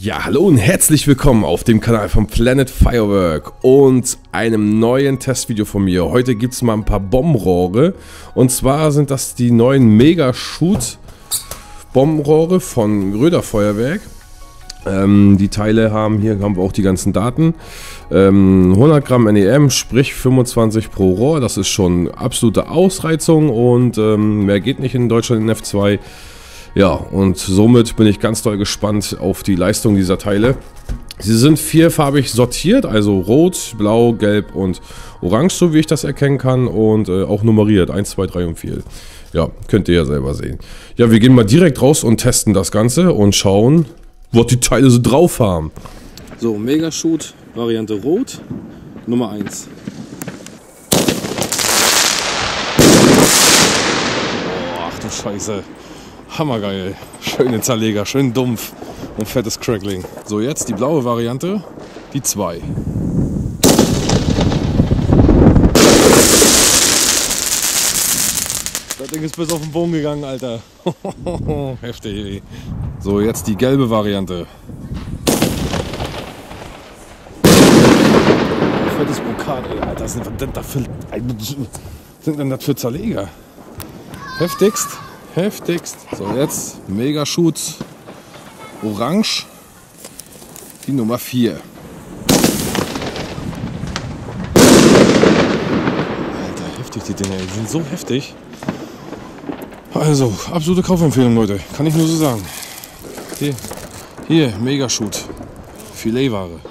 Ja, hallo und herzlich willkommen auf dem Kanal von Planet Firework und einem neuen Testvideo von mir. Heute gibt es mal ein paar Bombenrohre und zwar sind das die neuen Mega-Shoot Bombenrohre von Röder Feuerwerk. Die Teile haben wir auch die ganzen Daten. 100 Gramm NEM, sprich 25 pro Rohr, das ist schon absolute Ausreizung und mehr geht nicht in Deutschland in F2. Ja, und somit bin ich ganz doll gespannt auf die Leistung dieser Teile. Sie sind vierfarbig sortiert, also rot, blau, gelb und orange, so wie ich das erkennen kann. Und auch nummeriert, 1, 2, 3 und 4. Ja, könnt ihr ja selber sehen. Ja, wir gehen mal direkt raus und testen das Ganze und schauen, was die Teile so drauf haben. So, Mega-Shoot, Variante Rot, Nummer 1. Oh, ach du Scheiße. Hammergeil. Schöne Zerleger, schön dumpf und fettes Crackling. So, jetzt die blaue Variante, die 2. Das Ding ist bis auf den Boden gegangen, Alter. Heftig. So, jetzt die gelbe Variante. Fettes Brokat, ey, Alter. Was sind denn das für Zerleger? Heftigst. Heftigst. So, jetzt Mega-Shoot Orange, die Nummer 4. Alter, heftig die Dinger, die sind so heftig. Also, absolute Kaufempfehlung, Leute, kann ich nur so sagen. Hier Mega-Shoot, Filetware.